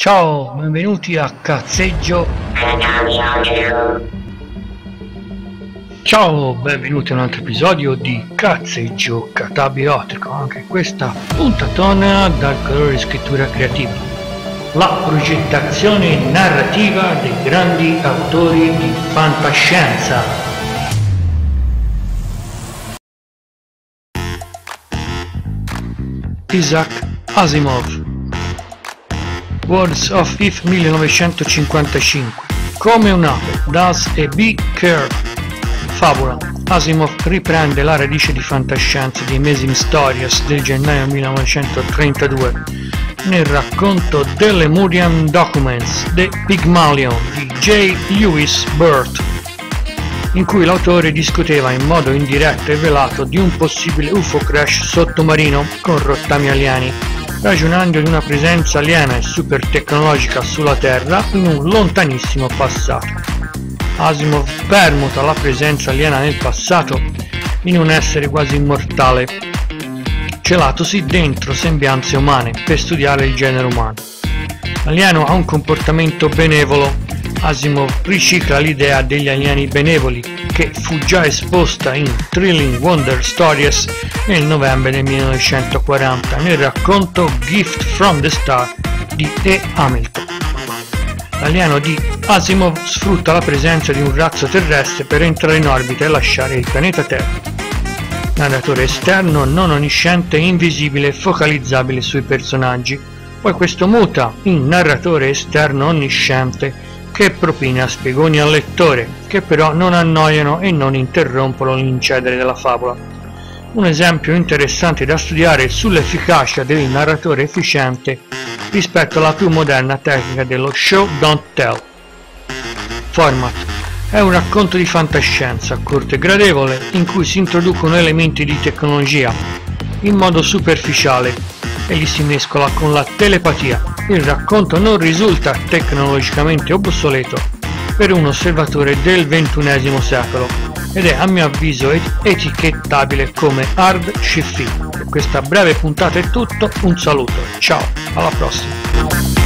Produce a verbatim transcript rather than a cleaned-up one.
Ciao, benvenuti a Cazzeggio. Ciao, benvenuti a un altro episodio di Cazzeggio Catabiotico. Anche questa puntatona dal colore di scrittura creativa. La progettazione narrativa dei grandi autori di fantascienza. Isaac Asimov. Words of If millenovecentocinquantacinque. Come un'ape, Das e B. Kerr. Favola. Asimov riprende la radice di fantascienza di Amazing Stories del gennaio millenovecentotrentadue nel racconto The Lemurian Documents, The Pygmalion di J. Lewis Burt, in cui l'autore discuteva in modo indiretto e velato di un possibile U F O crash sottomarino con rottami alieni, ragionando di una presenza aliena e super tecnologica sulla Terra in un lontanissimo passato. Asimov permuta la presenza aliena nel passato in un essere quasi immortale, celatosi dentro sembianze umane per studiare il genere umano. L'alieno ha un comportamento benevolo. Asimov ricicla l'idea degli alieni benevoli che fu già esposta in Thrilling Wonder Stories nel novembre del millenovecentoquaranta nel racconto Gift from the Star di E. Hamilton. L'alieno di Asimov sfrutta la presenza di un razzo terrestre per entrare in orbita e lasciare il pianeta Terra. Narratore esterno non onnisciente e invisibile focalizzabile sui personaggi, poi questo muta in narratore esterno onnisciente che propina spiegoni al lettore, che però non annoiano e non interrompono l'incedere della favola. Un esempio interessante da studiare sull'efficacia del narratore efficiente rispetto alla più moderna tecnica dello show don't tell. Format: è un racconto di fantascienza corto e gradevole in cui si introducono elementi di tecnologia in modo superficiale e li si mescola con la telepatia. Il racconto non risulta tecnologicamente obsoleto per un osservatore del ventunesimo secolo ed è a mio avviso etichettabile come hard sci-fi. Per questa breve puntata è tutto, un saluto, ciao, alla prossima!